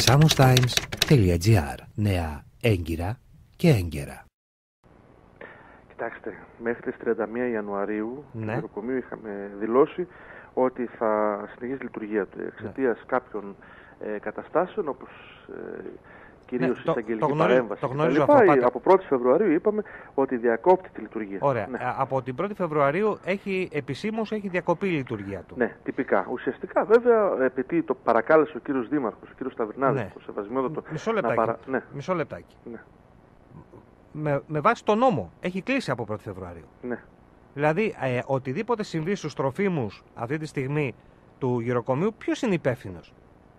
samustimes.gr. Νέα έγκυρα και έγκαιρα. Κοιτάξτε, μέχρι τις 31 Ιανουαρίου ναι. Το νοσοκομείο είχαμε δηλώσει ότι θα συνεχίσει η λειτουργία του εξαιτίας κάποιων καταστάσεων, όπως κυρίως η εισαγγελική παρέμβαση κτλ. Από 1η Φεβρουαρίου είπαμε ότι διακόπτει τη λειτουργία. Ωραία. Ναι. Από την 1η Φεβρουαρίου επισήμως έχει διακοπεί η λειτουργία του. Ναι, τυπικά. Ουσιαστικά, βέβαια, επειδή το παρακάλεσε ο κύριος Δήμαρχος, ο κύριος Σταυρινάδης, ναι. το σεβασμιότατο. Μισό λεπτάκι. Ναι. Με βάση τον νόμο έχει κλείσει από 1η Φεβρουαρίου. Ναι. Δηλαδή, οτιδήποτε συμβεί στους τροφίμους αυτή τη στιγμή του γυροκομείου, ποιος είναι υπεύθυνος?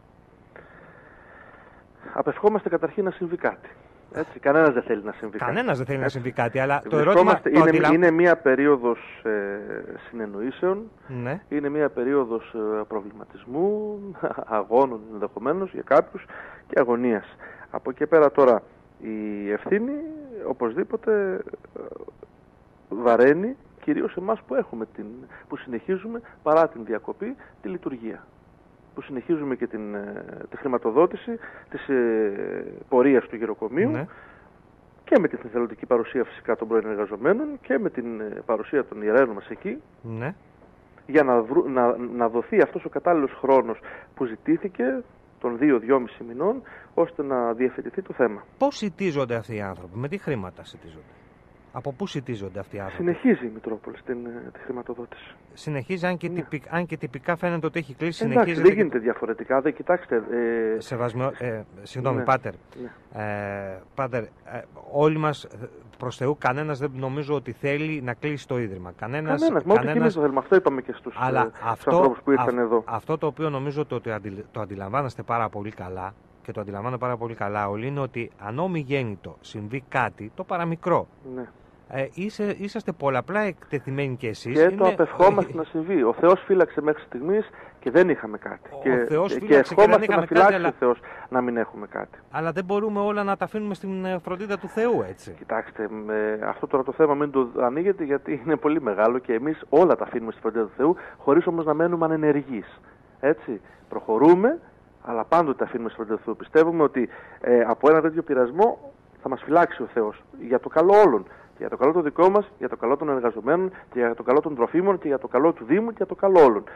Απευχόμαστε καταρχήν να συμβεί κάτι. Έτσι, κανένας δεν θέλει να συμβεί κάτι. Κανένας δεν θέλει να συμβεί κάτι, αλλά το ερώτημα... Είναι μια περίοδος συνεννοήσεων, ναι. Είναι μια περίοδος προβληματισμού, αγώνων ενδεχομένως για κάποιους και αγωνίας. Από εκεί πέρα τώρα η ευθύνη οπωσδήποτε βαραίνει κυρίως εμάς που συνεχίζουμε παρά την διακοπή τη λειτουργία. Που συνεχίζουμε και τη χρηματοδότηση της πορείας του γυροκομείου, ναι. Και με την εθελοντική παρουσία φυσικά των πρώην εργαζομένων και με την παρουσία των ιερέων μας εκεί, ναι. Για να δοθεί αυτός ο κατάλληλος χρόνος που ζητήθηκε των 2-2,5 μηνών, ώστε να διευθετηθεί το θέμα. Πώς σιτίζονται αυτοί οι άνθρωποι, με τι χρήματα σιτίζονται? Από πού σιτίζονται αυτοί οι άνθρωποι? Συνεχίζει η Μητρόπολη τη χρηματοδότηση. Συνεχίζει, αν και τυπικά φαίνεται ότι έχει κλείσει. Εντάξει, δεν γίνεται διαφορετικά. Κοιτάξτε. Συγγνώμη, ναι, Πάτερ. Ναι. Πάτερ, όλοι μας, προς Θεού, κανένας δεν νομίζω ότι θέλει να κλείσει το Ίδρυμα. Κανένας, μόνο και εμείς το θέλουμε. Αυτό είπαμε και στους ανθρώπους που ήρθαν εδώ. Αυτό το οποίο νομίζω ότι το αντιλαμβάνεστε πάρα πολύ καλά, και το αντιλαμβάνω πάρα πολύ καλά όλοι, είναι ότι αν ομιγέννητο συμβεί κάτι, το παραμικρό, ναι. Είσαστε πολλαπλά εκτεθειμένοι κι εσείς. Και το απευχόμαστε να συμβεί. Ο Θεός φύλαξε μέχρι στιγμής και δεν είχαμε κάτι. Και ευχόμαστε να φυλάξει ο Θεός να μην έχουμε κάτι. Αλλά δεν μπορούμε όλα να τα αφήνουμε στην φροντίδα του Θεού, έτσι. Κοιτάξτε, αυτό τώρα το θέμα μην το ανοίγετε, γιατί είναι πολύ μεγάλο και εμείς όλα τα αφήνουμε στη φροντίδα του Θεού, χωρίς όμως να μένουμε ανενεργείς. Έτσι. Προχωρούμε, αλλά πάντοτε τα αφήνουμε στη φροντίδα του Θεού. Πιστεύουμε ότι από ένα τέτοιο πειρασμό θα μας φυλάξει ο Θεός για το καλό όλων. Για το καλό το δικό μας, για το καλό των εργαζομένων, και για το καλό των τροφίμων, και για το καλό του Δήμου, και για το καλό όλων.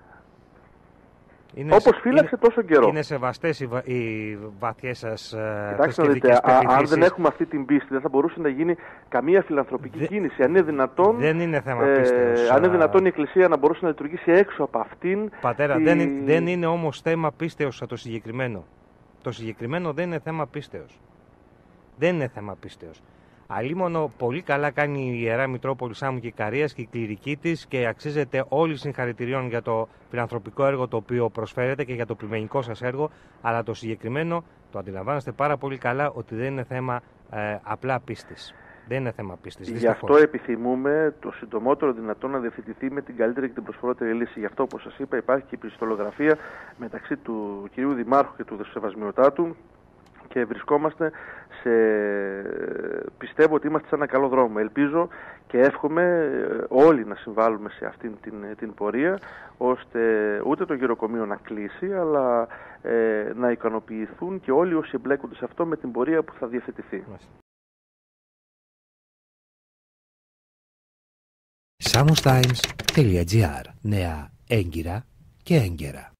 Όπως φύλαξε τόσο καιρό. Είναι σεβαστές οι βαθιές σας κοιτάξτε να δείτε, αν δεν έχουμε αυτή την πίστη, δεν θα μπορούσε να γίνει καμία φιλανθρωπική κίνηση. Αν είναι δυνατόν, δεν είναι θέμα πίστεως. Αν είναι δυνατόν η Εκκλησία να μπορούσε να λειτουργήσει έξω από αυτήν. Πατέρα, δεν είναι όμως θέμα πίστεως το συγκεκριμένο. Το συγκεκριμένο δεν είναι θέμα πίστεως. Δεν είναι θέμα πίστεως. Αλίμονο πολύ καλά κάνει η Ιερά Μητρόπολη Σάμου και Ικαρίας και η κληρική της, και αξίζεται όλοι συγχαρητηριών για το φιλανθρωπικό έργο το οποίο προσφέρετε και για το πλημμενικό σας έργο, αλλά το συγκεκριμένο το αντιλαμβάνεστε πάρα πολύ καλά ότι δεν είναι θέμα απλά πίστης. Δεν είναι θέμα πίστης. Γι' αυτό επιθυμούμε το συντομότερο δυνατό να διευθετηθεί με την καλύτερη και την προσφορότερη λύση. Γι' αυτό, όπως σας είπα, υπάρχει και η επιστολογραφία μεταξύ του κυρίου Δημάρχου και του Σεβασμιωτάτου. Και βρισκόμαστε πιστεύω ότι είμαστε σε ένα καλό δρόμο. Ελπίζω και εύχομαι όλοι να συμβάλλουμε σε αυτήν την πορεία, ώστε ούτε το γυροκομείο να κλείσει, αλλά να ικανοποιηθούν και όλοι όσοι εμπλέκονται σε αυτό με την πορεία που θα διευθετηθεί. samustimes.gr. Νέα έγκυρα και έγκαιρα.